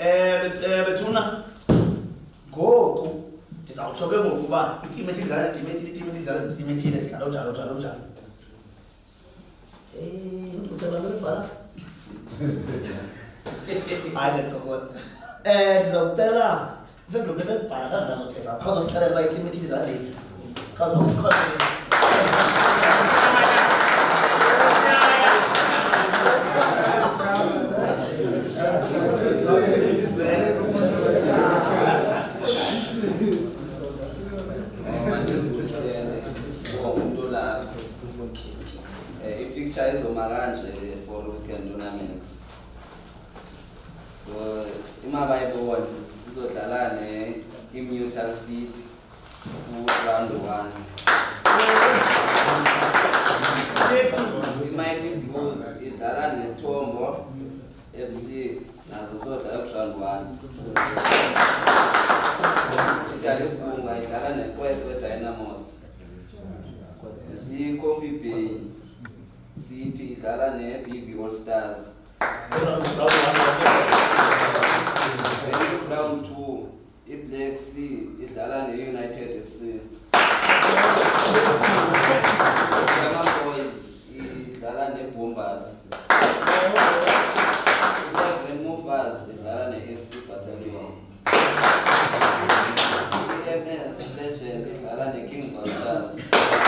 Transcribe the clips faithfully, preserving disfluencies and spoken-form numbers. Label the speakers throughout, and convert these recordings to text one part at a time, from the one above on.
Speaker 1: eh bethuna ngoku ndizawutsho ke ngoku uba iteam ethidlala iteam ethile iteam edlala iteam ethile njalo njalo njalo njalo. Eh utaba lobhala hayi ndicokona. Eh ndizawucela mfethu lo lebhala kangazothetha because usicela uba iteam ethile idlala nini because nokukhona
Speaker 2: ifixture izomanje for weekend tournament. So imaba ibona izodlala ne iMutual City ku round one. Mighty Blues idlala ne Tombo F C nazo zodlala ku round one. Idlala iPhunga idlala ne Kwekwe Dynamos. iCoffee Bay City idlala ne B V All Stars. Round two iBlack Sea idlala ne United F C. Ghana Boys idlala ne Bombers. The Movers idlala ne F C Battalion. M S Legend idlala ne King Vultures.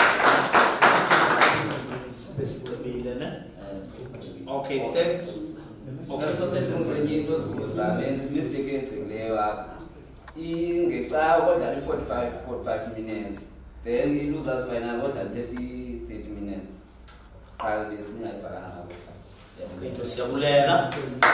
Speaker 1: Okay, thank
Speaker 2: Okay, so senzenye zozuzamenza mistake enzileyo apha. Ingeca kodlala forty-five forty-five minutes. Then i-losers final kodlala thirty thirty minutes. Qala bese ngayibhakana.
Speaker 1: Into siyabulela.